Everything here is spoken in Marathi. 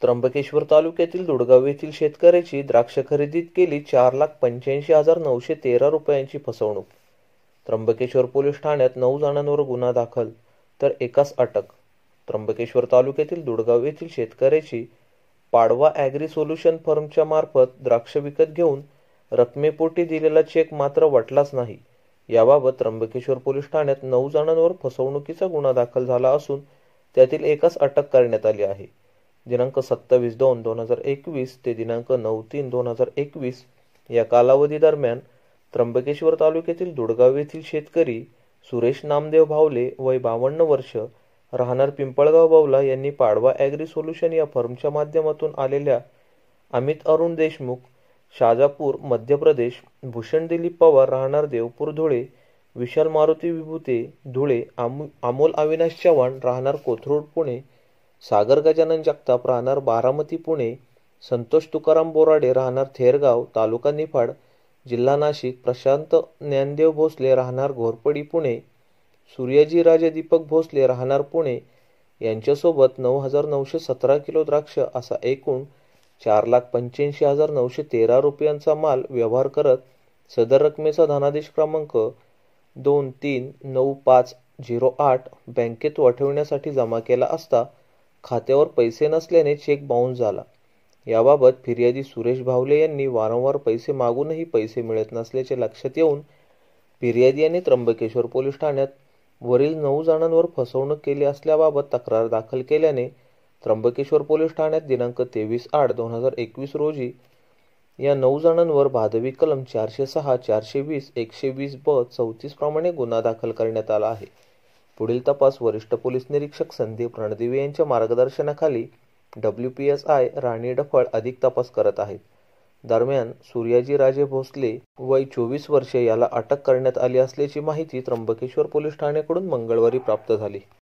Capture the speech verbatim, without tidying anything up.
त्र्यंबकेश्वर तालुक्यातील दुडगाव येथील शेतकऱ्याची द्राक्ष खरेदीत केली चार लाख पंच्याऐंशी हजार नऊशे तेरा रुपयांची फसवणूक. त्र्यंबकेश्वर पोलीस ठाण्यात नऊ जणांवर गुन्हा दाखल तर एकास अटक. त्र्यंबकेश्वर तालुक्यातील दुडगाव येथील शेतकऱ्याची पाडवा ॲग्री सोल्युशन फर्मच्या मार्फत द्राक्ष विकत घेऊन रकमेपोटी दिलेला चेक मात्र वटलाच नाही. याबाबत त्र्यंबकेश्वर पोलीस ठाण्यात नऊ जणांवर फसवणुकीचा गुन्हा दाखल झाला असून त्यातील एकास अटक करण्यात आली आहे. दिनांक सत्तावीस दोन दोन हजार एकवीस ते दिनांक नऊ तीन दोन हजार एकवीस या कालावधी दरम्यान त्र्यंबकेश्वर तालुक्यातील दुडगाव येथील शेतकरी सुरेश नामदेव भावले वय बावन्न वर्ष राहणार पिंपळगाव बावला यांनी पाडवा ॲग्री सोल्युशन या फर्मच्या माध्यमातून आलेल्या अमित अरुण देशमुख शाजापूर मध्य प्रदेश, भूषण दिलीप पवार राहणार देवपूर धुळे, विशाल मारुती विभूते धुळे, अमोल अविनाश चव्हाण राहणार कोथरूड पुणे, सागर गजानन जगताप राहणार बारामती पुणे, संतोष तुकाराम बोराडे राहणार थेरगाव तालुका निफाड जिल्हा नाशिक, प्रशांत ज्ञानदेव भोसले राहणार घोरपडी पुणे, सूर्याजी राजे दीपक भोसले राहणार पुणे यांच्यासोबत नऊ हजार नऊशे सतरा किलो द्राक्ष असा एकूण चार लाख पंच्याऐंशी हजार नऊशे तेरा रुपयांचा माल व्यवहार करत सदर रकमेचा धनादेश क्रमांक दोन तीन नऊ पाच झिरो आठ बँकेत वठविण्यासाठी जमा केला असता खात्यावर पैसे नसल्याने चेक बाउन्स झाला. याबाबत फिर्यादी सुरेश भावले यांनी वारंवार पैसे मागूनही पैसे मिळत नसल्याचे लक्षात येऊन फिर्यादी यांनी त्र्यंबकेश्वर पोलीस ठाण्यात वरील नऊ जणांवर फसवणूक केली असल्याबाबत तक्रार दाखल केल्याने त्र्यंबकेश्वर पोलीस ठाण्यात दिनांक तेवीस आठ दोन हजार एकवीस रोजी या नऊ जणांवर भादवी कलम चारशे सहा चारशे वीस एकशे वीस ब चौतीस प्रमाणे गुन्हा दाखल करण्यात आला आहे. पुढील तपास वरिष्ठ पोलीस निरीक्षक संदीप रणदिवे यांच्या मार्गदर्शनाखाली W P S I Rani Daphal अधिक तपास करत आहेत. दरम्यान सूर्याजी राजे भोसले वय चोवीस वर्षे याला अटक करण्यात आली असल्याची माहिती त्र्यंबकेश्वर पोलीस ठाण्याकडून मंगळवारी प्राप्त झाली.